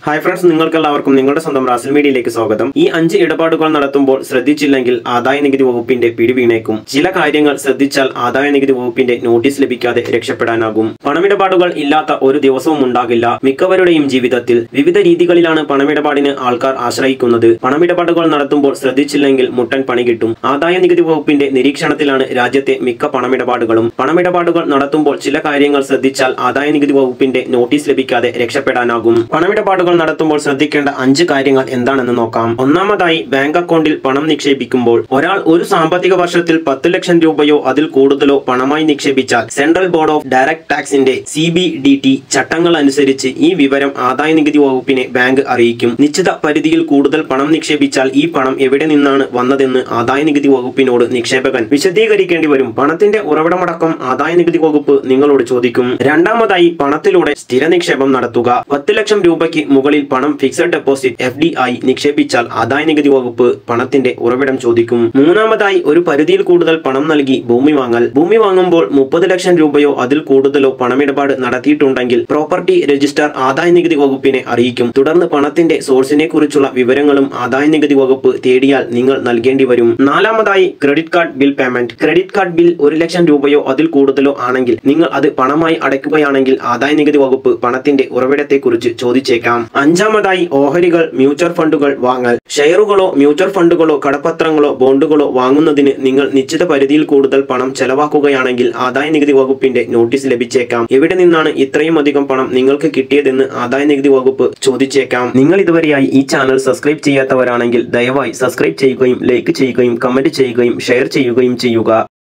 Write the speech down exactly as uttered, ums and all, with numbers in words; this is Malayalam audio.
ഹായ് ഫ്രണ്ട്സ്, നിങ്ങൾക്കെല്ലാവർക്കും നിങ്ങളുടെ സ്വന്തം റാസൽ മീഡിയയിലേക്ക് സ്വാഗതം. ഈ അഞ്ച് ഇടപാടുകൾ നടത്തുമ്പോൾ ശ്രദ്ധിച്ചില്ലെങ്കിൽ ആദായ നികുതി വകുപ്പിന്റെ പിടിവീണേക്കും. ചില കാര്യങ്ങൾ ശ്രദ്ധിച്ചാൽ ആദായ നികുതി വകുപ്പിന്റെ നോട്ടീസ് ലഭിക്കാതെ രക്ഷപ്പെടാനാകും. പണമിടപാടുകൾ ഇല്ലാത്ത ഒരു ദിവസവും ഉണ്ടാകില്ല. മിക്കവരുടെയും ജീവിതത്തിൽ വിവിധ രീതികളിലാണ് പണമിടപാടിന് ആൾക്കാർ ആശ്രയിക്കുന്നത്. പണമിടപാടുകൾ നടത്തുമ്പോൾ ശ്രദ്ധിച്ചില്ലെങ്കിൽ മുട്ടൻ പണി കിട്ടും. ആദായ നികുതി വകുപ്പിന്റെ നിരീക്ഷണത്തിലാണ് രാജ്യത്തെ മിക്ക പണമിടപാടുകളും. പണമിടപാടുകൾ നടത്തുമ്പോൾ ചില കാര്യങ്ങൾ ശ്രദ്ധിച്ചാൽ ആദായ നികുതി വകുപ്പിന്റെ നോട്ടീസ് ലഭിക്കാതെ രക്ഷപ്പെടാനാകും. പണമിടപാടുകൾ നടത്തുമ്പോൾ ശ്രദ്ധിക്കേണ്ട അഞ്ച് കാര്യങ്ങൾ എന്താണെന്ന് നോക്കാം. ഒന്നാമതായി, ബാങ്ക് അക്കൗണ്ടിൽ പണം നിക്ഷേപിക്കുമ്പോൾ ഒരാൾ ഒരു സാമ്പത്തിക വർഷത്തിൽ പത്ത് ലക്ഷം രൂപയോ അതിൽ കൂടുതലോ പണമായി നിക്ഷേപിച്ചാൽ സെൻട്രൽ ബോർഡ് ഓഫ് ഡയറക്ട് ടാക്സിന്റെ സി ബി ഡി ടി ചട്ടങ്ങൾ അനുസരിച്ച് ഈ വിവരം ആദായ നികുതി വകുപ്പിനെ ബാങ്ക് അറിയിക്കും. നിശ്ചിത പരിധിയിൽ കൂടുതൽ പണം നിക്ഷേപിച്ചാൽ ഈ പണം എവിടെ നിന്നാണ് വന്നതെന്ന് ആദായ നികുതി വകുപ്പിനോട് നിക്ഷേപകൻ വിശദീകരിക്കേണ്ടി വരും. പണത്തിന്റെ ഉറവിടമടക്കം ആദായ നികുതി വകുപ്പ് നിങ്ങളോട് ചോദിക്കും. രണ്ടാമതായി, പണത്തിലൂടെ സ്ഥിര നിക്ഷേപം നടത്തുക. പത്ത് ലക്ഷം രൂപയ്ക്ക് മുകളിൽ പണം ഫിക്സഡ് ഡെപ്പോസിറ്റ് എഫ് ഡി ആയി നിക്ഷേപിച്ചാൽ ആദായ നികുതി വകുപ്പ് പണത്തിന്റെ ഉറവിടം ചോദിക്കും. മൂന്നാമതായി, ഒരു പരിധിയിൽ കൂടുതൽ പണം നൽകി ഭൂമി വാങ്ങൽ. ഭൂമി വാങ്ങുമ്പോൾ മുപ്പത് ലക്ഷം രൂപയോ അതിൽ കൂടുതലോ പണമിടപാട് നടത്തിയിട്ടുണ്ടെങ്കിൽ പ്രോപ്പർട്ടി രജിസ്റ്റർ ആദായ നികുതി വകുപ്പിനെ അറിയിക്കും. തുടർന്ന് പണത്തിന്റെ സോഴ്സിനെ കുറിച്ചുള്ള വിവരങ്ങളും ആദായ നികുതി വകുപ്പ് തേടിയാൽ നിങ്ങൾ നൽകേണ്ടി വരും. നാലാമതായി, credit card bill payment. Credit card bill ഒരു ലക്ഷം രൂപയോ അതിൽ കൂടുതലോ ആണെങ്കിൽ നിങ്ങൾ അത് പണമായി അടയ്ക്കുകയാണെങ്കിൽ ആദായ നികുതി വകുപ്പ് പണത്തിന്റെ ഉറവിടത്തെ കുറിച്ച് ചോദിച്ചേക്കാം. അഞ്ചാമതായി, ഓഹരികൾ, മ്യൂച്വൽ ഫണ്ടുകൾ വാങ്ങൽ. ഷെയറുകളോ മ്യൂച്വൽ ഫണ്ടുകളോ കടപ്പത്രങ്ങളോ ബോണ്ടുകളോ വാങ്ങുന്നതിന് നിങ്ങൾ നിശ്ചിത പരിധിയിൽ കൂടുതൽ പണം ചെലവാക്കുകയാണെങ്കിൽ ആദായ നികുതി വകുപ്പിന്റെ നോട്ടീസ് ലഭിച്ചേക്കാം. എവിടെ നിന്നാണ് ഇത്രയും അധികം പണം നിങ്ങൾക്ക് കിട്ടിയതെന്ന് ആദായ നികുതി വകുപ്പ് ചോദിച്ചേക്കാം. നിങ്ങൾ ഇതുവരെയായി ഈ ചാനൽ സബ്സ്ക്രൈബ് ചെയ്യാത്തവരാണെങ്കിൽ ദയവായി സബ്സ്ക്രൈബ് ചെയ്യുകയും ലൈക്ക് ചെയ്യുകയും കമന്റ് ചെയ്യുകയും ഷെയർ ചെയ്യുകയും ചെയ്യുക.